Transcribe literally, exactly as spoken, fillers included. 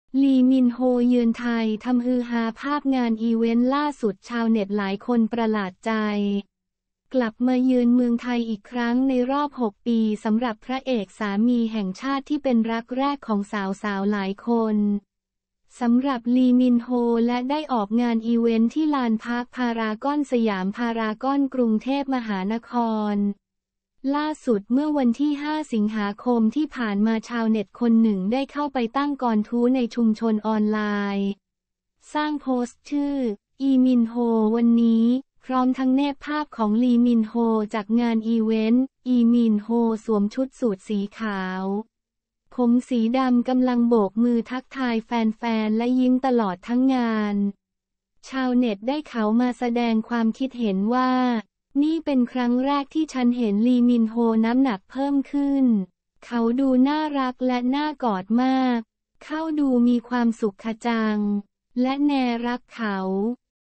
ลีมินโฮเยือนไทยทำฮือฮาภาพงานอีเวนต์ล่าสุดชาวเน็ตหลายคนประหลาดใจกลับมาเยือนเมืองไทยอีกครั้งในรอบหกปีสำหรับพระเอกสามีแห่งชาติที่เป็นรักแรกของสาวๆหลายคนสำหรับลีมินโฮและได้ออกงานอีเวนต์ที่ลานพาร์คพารากอนสยามพารากอนกรุงเทพมหานครล่าสุดเมื่อวันที่ห้าสิงหาคมที่ผ่านมาชาวเน็ตคนหนึ่งได้เข้าไปตั้งกระทู้ในชุมชนออนไลน์สร้างโพสต์ชื่ออีมินโฮวันนี้พร้อมทั้งแนบภาพของลีมินโฮจากงานอีเวนต์อีมินโฮสวมชุดสูทสีขาวผมสีดำกำลังโบกมือทักทายแฟนๆและยิ้มตลอดทั้งงานชาวเน็ตได้เขามาแสดงความคิดเห็นว่านี่เป็นครั้งแรกที่ฉันเห็นลีมินโฮน้ำหนักเพิ่มขึ้นเขาดูน่ารักและน่ากอดมากเขาดูมีความสุขขจังและแนรักเขา